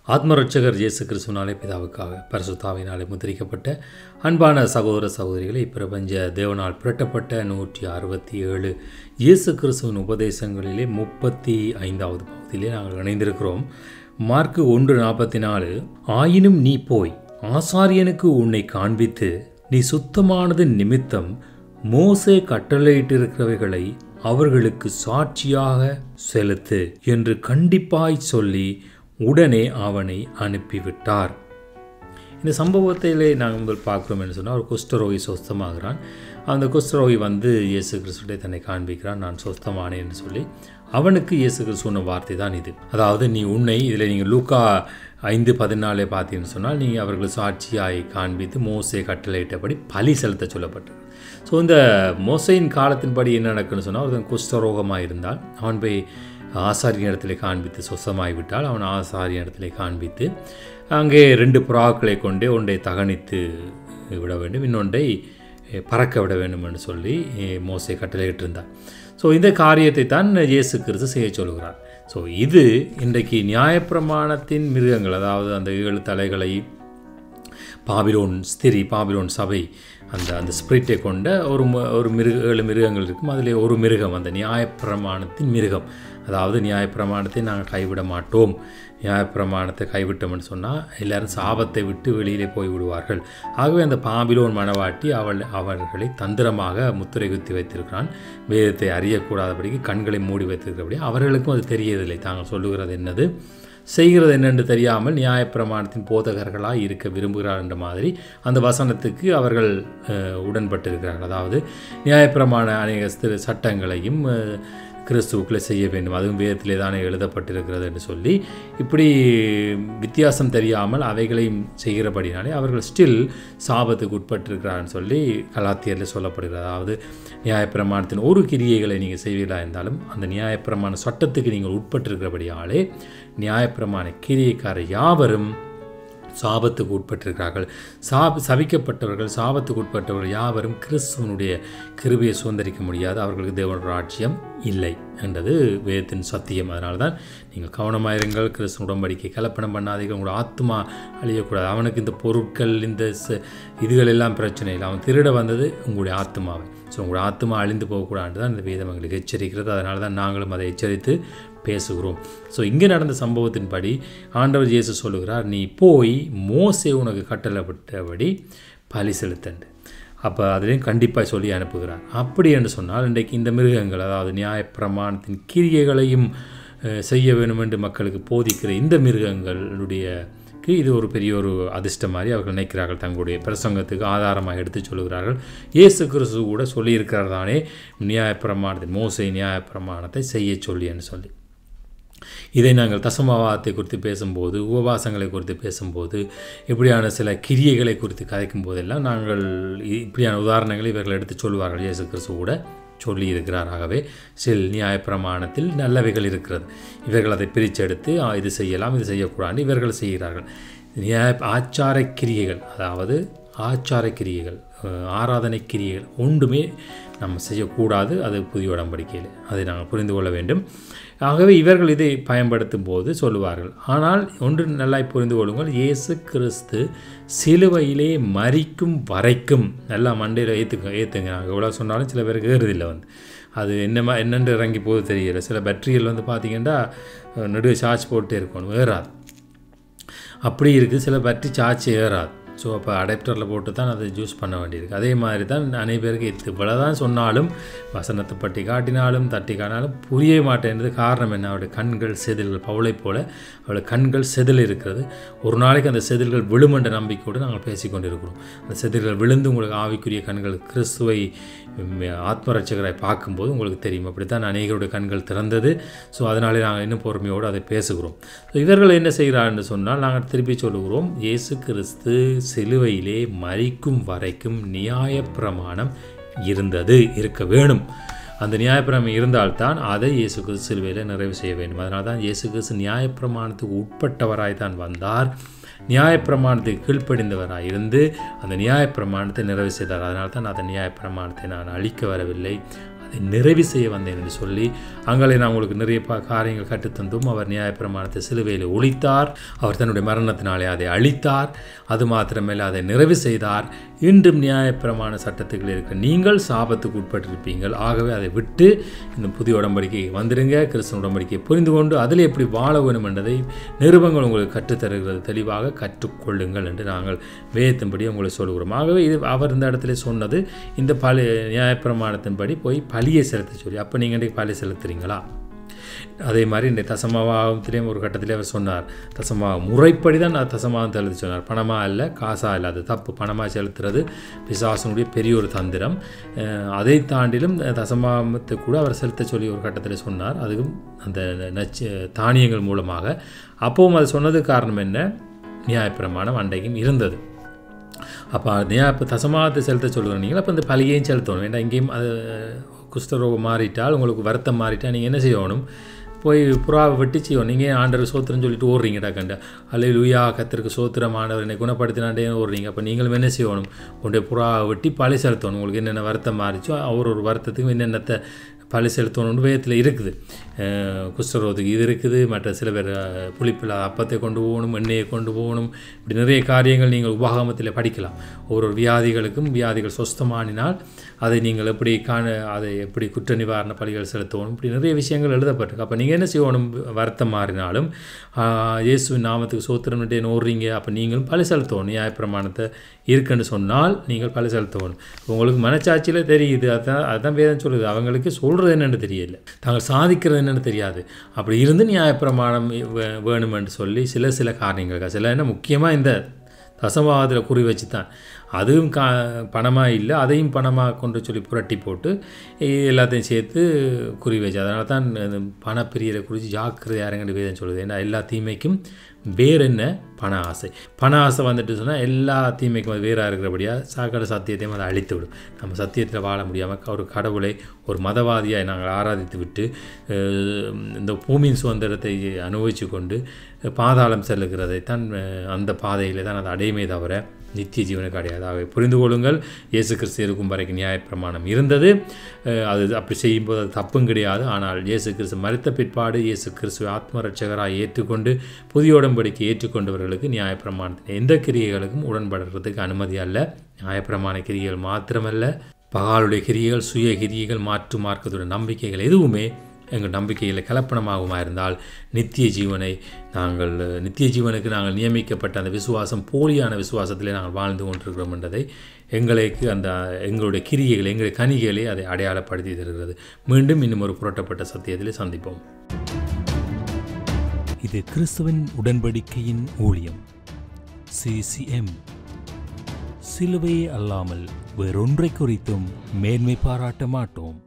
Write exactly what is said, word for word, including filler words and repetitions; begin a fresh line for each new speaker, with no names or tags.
ஆத்மரட்சகர் இயேசு கிறிஸ்துவினாலே பிதாவுக்காக பரிசுத்தாவினாலே முத்திரிக்கப்பட்ட அன்பான சகோதர சகோதரிகளை பிரபஞ்ச தேவனால் புரட்டப்பட்ட நூற்றி அறுபத்தி ஏழு இயேசு கிறிஸ்துவின் உபதேசங்களிலே முப்பத்தி ஐந்தாவது பகுதியிலே நாங்கள் இணைந்திருக்கிறோம். மார்க்கு ஒன்று நாற்பத்தி நாலு ஆயினும் நீ போய் ஆசாரியனுக்கு உன்னை காண்பித்து நீ சுத்தமானது நிமித்தம் மோசே கட்டளையிட்டிருக்கிறவைகளை அவர்களுக்கு சாட்சியாக செலுத்து என்று கண்டிப்பாய் சொல்லி உடனே அவனை அனுப்பிவிட்டார். இந்த சம்பவத்திலே நாங்கள் முதல் பார்க்குறோம் என்று சொன்னால் ஒரு குஷ்டரோகி சொஸ்தமாகிறான். அந்த குஷ்டரோகி வந்து இயேசு கிறிஸ்துவை தன்னை காண்பிக்கிறான், நான் சொஸ்தமானேன் என்று சொல்லி. அவனுக்கு இயேசு கிறிஸ்து சொன்ன வார்த்தை தான் இது. அதாவது நீ உன்னை இதில் நீங்கள் லூக்கா ஐந்து பதினாலே பார்த்தீங்கன்னு சொன்னால் நீ அவர்கள் சாட்சியாய் காண்பித்து மோசே கட்டளையிட்டபடி பலி செலுத்த சொல்லப்பட்டது. ஸோ இந்த மோசையின் காலத்தின்படி என்ன நடக்குன்னு சொன்னால் ஒருத்தன் குஷ்டரோகமாக இருந்தால் அவன் போய் ஆசாரிய இடத்துல காண்பித்து சொசமாகிவிட்டால் அவன் ஆசாரிய இடத்துல காண்பித்து அங்கே ரெண்டு புறாக்களை கொண்டே ஒன்றை தகனித்து விட வேண்டும், இன்னொன்றை பறக்க விட வேண்டும் என்று சொல்லி மோசே கட்டளையிட்டிருந்தார். ஸோ இந்த காரியத்தை தான் இயேசு கிறிஸ்து செய்ய சொல்கிறார். ஸோ இது இன்றைக்கு நியாயப்பிரமாணத்தின் மிருகங்கள், அதாவது அந்த ஏழு தலைகளை பாபிலோன் ஸ்திரி பாபிலோன் சபை அந்த அந்த ஸ்பிரிட்டை கொண்ட ஒரு ஒரு மிருக ஏழு மிருகங்கள் இருக்கும். அதில் ஒரு மிருகம் அந்த நியாயப்பிரமாணத்தின் மிருகம். அதாவது நியாயப்பிரமாணத்தை நாங்கள் கைவிட மாட்டோம், நியாயப்பிரமாணத்தை கைவிட்டோம்னு சொன்னால் எல்லோரும் சாபத்தை விட்டு வெளியிலே போய் விடுவார்கள். ஆகவே அந்த பாபிலோன் மணவாட்டி அவள் அவர்களை தந்திரமாக முத்திரை குத்தி வைத்திருக்கிறான். வேதத்தை அறியக்கூடாதபடிக்கு கண்களை மூடி வைத்திருக்கிறபடி அவர்களுக்கும் அது தெரியவில்லை. தாங்கள் சொல்லுகிறது என்னது செய்கிறது என்னென்று தெரியாமல் நியாயப்பிரமாணத்தின் போதகர்களாக இருக்க விரும்புகிறார் என்ற மாதிரி அந்த வசனத்துக்கு அவர்கள் உடன்பட்டிருக்கிறார்கள். அதாவது நியாயப்பிரமாண அநேக சட்டங்களையும் கிறிஸ்துவுக்குள்ளே செய்ய வேண்டும், அதுவும் வேதத்திலே தானே எழுதப்பட்டிருக்கிறது என்று சொல்லி இப்படி வித்தியாசம் தெரியாமல் அவைகளையும் செய்கிறபடினாலே அவர்கள் ஸ்டில் சாபத்துக்கு உட்பட்டிருக்கிறான்னு சொல்லி கலாத்தியரில் சொல்லப்படுகிறது. அதாவது நியாயப்பிரமாணத்தின் ஒரு கிரியைகளை நீங்கள் செய்வீர்களா இருந்தாலும் அந்த நியாயப்பிரமாண சட்டத்துக்கு நீங்கள் உட்பட்டிருக்கிறபடியாலே நியாயப்பிரமாண கிரியைக்கார யாவரும் சாபத்துக்கு உட்பட்டிருக்கிறார்கள். சாப சபிக்கப்பட்டவர்கள் சாபத்துக்கு உட்பட்டவர்கள் யாவரும் கிறிஸ்துவனுடைய கிருபையை சுதந்திரிக்க முடியாது, அவர்களுக்கு தேவனுடைய ராஜ்யம் இல்லை என்றது வேதத்தின் சத்தியம். அதனால தான் நீங்கள் கவனமாயிருங்கள், கிறிஸ்துவ உடன்படிக்கை கலப்பணம் பண்ணாதீர்கள், உங்களோட ஆத்மா அழியக்கூடாது. அவனுக்கு இந்த பொருட்கள் இந்த இதுகள் எல்லாம் பிரச்சனை இல்லை, அவன் திருட வந்தது உங்களுடைய ஆத்மாவை. ஸோ உங்களோட ஆத்மா அழிந்து போகக்கூடாது தான் இந்த வேதம் எங்களுக்கு எச்சரிக்கிறது. அதனால தான் நாங்களும் அதை எச்சரித்து பேசுகிறோம். ஸோ இங்கே நடந்த சம்பவத்தின்படி ஆண்டவர் இயேசு சொல்லுகிறார், நீ போய் மோசே உனக்கு கட்டளைப்பட்டபடி பலி செலுத்தண்டு. அப்போ அதுலேயும் கண்டிப்பாக சொல்லி அனுப்புகிறார். அப்படி என்று சொன்னால் இன்றைக்கு இந்த மிருகங்கள், அதாவது நியாயப்பிரமாணத்தின் கிரியைகளையும் செய்ய வேண்டும் என்று மக்களுக்கு போதிக்கிற இந்த மிருகங்களுடைய இது ஒரு பெரிய ஒரு அதிர்ஷ்டம் மாதிரி அவர்கள் நினைக்கிறார்கள். தங்களுடைய பிரசங்கத்துக்கு ஆதாரமாக எடுத்து சொல்லுகிறார்கள். இயேசு கிறிஸ்து கூட சொல்லியிருக்கிறார் தானே நியாயப்பிரமாணத்தை, மோசே நியாயப்பிரமாணத்தை செய்ய சொல்லி என்று சொல்லி. இதை நாங்கள் தசமவாதத்தை குறித்து பேசும்போது, உபவாசங்களை குறித்து பேசும்போது, இப்படியான சில கிரியைகளை குறித்து கதைக்கும் போதெல்லாம் நாங்கள் இப்படியான உதாரணங்களை இவர்கள் எடுத்து சொல்லுவார்கள். இயேசு கிறிஸ்து கூட சொல்லி இருக்கிறார். ஆகவே சில நியாயப்பிரமாணத்தில் நல்லவைகள் இருக்கிறது, இவர்கள் அதை பிரித்தெடுத்து இது செய்யலாம் இது செய்யக்கூடாது இவர்கள் செய்கிறார்கள். நியாய ஆச்சார கிரியைகள், அதாவது ஆச்சார கிரியைகள் ஆராதனை கிரியைகள் ஒன்றுமே நம்ம செய்யக்கூடாது, அது புதிய உடன்படிக்கையில் அதை நாங்கள் புரிந்து கொள்ள வேண்டும். ஆகவே இவர்கள் இதை பயன்படுத்தும் போது சொல்லுவார்கள். ஆனால் ஒன்று நல்லா புரிந்து கொள்ளுங்கள், இயேசு கிறிஸ்து சிலுவையிலே மரிக்கும் வரைக்கும் நல்லா மண்டையில் ஏற்றுக்க ஏற்றுங்க நாங்கள் எவ்வளோ சொன்னாலும் சில பேருக்கு ஏறுதில்லை வந்து அது என்னமா என்னென்று இறங்கி போது தெரியல. சில பேட்டரிகள் வந்து பார்த்திங்கன்னா நடுவே சார்ஜ் போட்டு இருக்கணும், ஏறாது. அப்படி இருக்குது, சில பேட்டரி சார்ஜ் ஏறாது. ஸோ அப்போ அடாப்டரில் போட்டு தான் அதை யூஸ் பண்ண வேண்டியிருக்கு. அதே மாதிரி தான் நிறைய பேருக்கு இது இவ்வளோ தான் சொன்னாலும் வசனத்தை பட்டி காட்டினாலும் தட்டி காட்டினாலும் புரிய மாட்டேன்றது. காரணம் என்ன? அவருடைய கண்கள் செதில்கள், பவுளை போல் அவளுடைய கண்கள் செதில் இருக்கிறது. ஒரு நாளைக்கு அந்த செதில்கள் விழுமென்ற நம்பிக்கையோடு நாங்கள் பேசிக்கொண்டு இருக்கிறோம். அந்த செதில்கள் விழுந்து உங்களுக்கு ஆவிக்குரிய கண்கள் கிறிஸ்துவை ஆத்மரட்சகராய் பார்க்கும்போது உங்களுக்கு தெரியும். அப்படி தான் அநேகருடைய கண்கள் திறந்தது. ஸோ அதனாலே நாங்கள் இன்னும் பொறுமையோடு அதை பேசுகிறோம். ஸோ இவர்கள் என்ன செய்கிறார்கள் சொன்னால் நாங்கள் திருப்பி சொல்லுகிறோம், இயேசு கிறிஸ்து சிலுவையிலே மரிக்கும் வரைக்கும் நியாயப்பிரமாணம் இருந்தது, இருக்க வேணும். அந்த நியாயப்பிரமாணம் இருந்தால்தான் அதை இயேசு கிறிஸ்து சிலுவையில் நிறைவு செய்ய வேண்டும். அதனால தான் இயேசு கிறிஸ்து நியாயப்பிரமாணத்துக்கு உட்பட்டவராய் தான் வந்தார், நியாயப்பிரமாணத்துக்கு கீழ்ப்படிந்தவராக இருந்து அந்த நியாயப்பிரமாணத்தை நிறைவு செய்தார். அதனால தான் அந்த நியாயப்பிரமாணத்தை நான் அழிக்க வரவில்லை, நிறைவு செய்ய வந்தேன் என்று சொல்லி அங்கே நான் உங்களுக்கு நிறைய பா காரியங்கள் கற்றுத்தந்தும். அவர் நியாயப்பிரமாணத்தை சிலுவையில் ஒழித்தார், அவர் தன்னுடைய மரணத்தினாலே அதை அழித்தார், அது மாத்திரமல்ல அதை நிறைவு செய்தார். இன்றும் நியாயப்பிரமாண சட்டத்துக்கு இருக்க நீங்கள் சாபத்துக்கு உட்பட்டிருப்பீங்கள். ஆகவே அதை விட்டு இந்த புதிய உடன்படிக்கையை வந்துடுங்க, கிறிஸ்தவ உடன்படிக்கையை புரிந்து கொண்டு அதில் எப்படி வாழ வேண்டும் என்பதை நிருபங்கள் உங்களுக்கு கற்றுத்தருகிறது, தெளிவாக கற்றுக்கொள்ளுங்கள் என்று நாங்கள் வேதத்தின்படி உங்களுக்கு சொல்கிறோம். ஆகவே இது அவர் இந்த இடத்துல சொன்னது இந்த பழி நியாயப்பிரமாணத்தின்படி போய் பலியை செலுத்த சொல்லி. அப்போ நீங்கள் இன்றைக்கு பலி செலுத்துறீங்களா? அதே மாதிரி இந்த தசமாவத்திலேயும் ஒரு கட்டத்திலே அவர் சொன்னார், தசமா முறைப்படி தான் நான் தசமாவம் செலுத்தி சொன்னார். பணமாக இல்லை, காசாக இல்லை, அது தப்பு. பணமாக செலுத்துறது பிசாசனுடைய பெரிய ஒரு தந்திரம். அதை தாண்டிலும் தசமாவத்தை கூட அவர் செலுத்த சொல்லி ஒரு கட்டத்தில் சொன்னார். அதுவும் அந்த நச்சு தானியங்கள் மூலமாக. அப்போவும் அது சொன்னதுக்கு காரணம் என்ன? நியாயப்பிரமாணம் அன்றைக்கும் இருந்தது. அப்போ நியா இப்போ தசமாவத்தை செலுத்த சொல்லுறீங்களா, அப்போ இந்த பலியையும் செலுத்தணும் வேண்டாம். இங்கேயும் அது குஷ்டரோகம் மாறிட்டால், உங்களுக்கு வருத்தம் மாறிட்டால் நீங்கள் என்ன செய்யணும்? போய் புறாவை வெட்டி செய்வோம். நீங்கள் ஆண்டவர் சோத்திரம்னு சொல்லிட்டு ஓடுறீங்கடா கண்ட அல்ல லுயா கத்திற்கு சோத்திரம் ஆண்டவர் என்னை குணப்படுத்தினாண்டே ஓடுறீங்க. அப்போ நீங்களும் என்ன செய்யணும்? உடைய புறாவை வெட்டி பழி செலுத்தணும். உங்களுக்கு என்னென்ன வருத்தம் மாறிச்சோ அவர் ஒரு வருத்தத்துக்கும் என்னென்னத்தை பழி செலுத்தணும்னு வேதத்தில் இருக்குது. குஷ்டரோகத்துக்கு இது இருக்குது, மற்ற சில பேர் புளிப்பில் அப்பத்தை கொண்டு போகணும், எண்ணெயை கொண்டு போகணும், இப்படி நிறைய காரியங்கள் நீங்கள் உபகாமத்தில் படிக்கலாம். ஒவ்வொரு வியாதிகளுக்கும் வியாதிகள் சொஸ்தமானினால் அதை நீங்கள் எப்படி காண அதை எப்படி குற்ற நிவாரண பலிகள் செலுத்தணும், இப்படி நிறைய விஷயங்கள் எழுதப்பட்டிருக்கு. அப்போ நீங்கள் என்ன செய்யணும்? வருத்தம் மாறினாலும் இயேசுவின் நாமத்துக்கு சோத்திரம்ட்டே நோடுறீங்க, அப்போ நீங்களும் பலி செலுத்தணும். நியாயப்பிரமாணத்தை இருக்குன்னு சொன்னால் நீங்கள் பலி செலுத்தணும். உங்களுக்கு மனச்சாட்சியில் தெரியுது, அதுதான் அதுதான் வேதம் சொல்லுது. அவங்களுக்கு சொல்கிறது என்னென்னு தெரியல, தாங்கள் சாதிக்கிறது என்னென்னு தெரியாது. அப்படி இருந்து நியாயப்பிரமாணம் வேணுமென்று சொல்லி சில சில காரியங்கள் சில என்ன முக்கியமாக இந்த தசமாவத்தில் குறி வச்சு தான், அதுவும் கா பணமாக இல்லை, அதையும் பணமாக கொண்டு சொல்லி புரட்டி போட்டு எல்லாத்தையும் சேர்த்து குறி வச்சு. அதனால தான் பணப்பிரியரை குறித்து ஜாக்கிரதை யாருங்கன்னு வேதம் சொல்லுது. ஏன்னா எல்லா தீமைக்கும் வேறு என்ன? பண ஆசை. பண ஆசை வந்துட்டு சொன்னால் எல்லா தீமைக்கும் அது வேறாக இருக்கிறபடியாக சாக்கடை சத்தியத்தையும் அதை அழித்து விடும். நம்ம சத்தியத்தில் வாழ முடியாமல் ஒரு கடவுளை ஒரு மதவாதியாக நாங்கள் ஆராதித்து விட்டு இந்த பூமியின் சுதந்திரத்தை அனுபவித்து கொண்டு பாதாளம் செல்லுகிறதை தான் அந்த பாதையில் தான் அதை அடையுமே தவிர நித்திய ஜீவனுக்கு அடையாது. ஆகவே புரிந்து கொள்ளுங்கள், இயேசு கிறிஸ்து இருக்கும் வரைக்கும் நியாயப்பிரமாணம் இருந்தது. அது அப்படி செய்யும்போது அது தப்பும் கிடையாது. ஆனால் இயேசு கிறிஸ்து மரித்த பிற்பாடு இயேசு கிறிஸ்துவை ஆத்ம ரட்சகராக ஏற்றுக்கொண்டு புதிய உடன்படிக்கை ஏற்றுக்கொண்டவர்களுக்கு நியாயப்பிரமாணத்தின் எந்த கிரியைகளுக்கும் உடன்படுறதுக்கு அனுமதி அல்ல. நியாயப்பிரமாண கிரியைகள் மாத்திரமல்ல, பகாலுடைய கிரியைகள், சுய கிரியைகள், மாற்று மார்க்கத்துடைய நம்பிக்கைகள் எதுவுமே எங்கள் நம்பிக்கையில் கலப்பணமாகுமா இருந்தால் நித்திய ஜீவனை நாங்கள் நித்திய ஜீவனுக்கு நாங்கள் நியமிக்கப்பட்ட அந்த விசுவாசம் போலியான விசுவாசத்திலே நாங்கள் வாழ்ந்து கொண்டிருக்கிறோம் என்றதை எங்களுக்கு அந்த எங்களுடைய கிரியைகள், எங்களுடைய கனிகளை அதை அடையாளப்படுத்தி தருகிறது. மீண்டும் இன்னும் ஒரு புரட்டப்பட்ட சத்தியத்திலே சந்திப்போம்.
இது கிறிஸ்துவின் உடன்படிக்கையின் ஊழியம் சிசிஎம். சிலுவையே அல்லாமல் வேறொன்றை குறித்தும் மேன்மை பாராட்ட மாட்டோம்.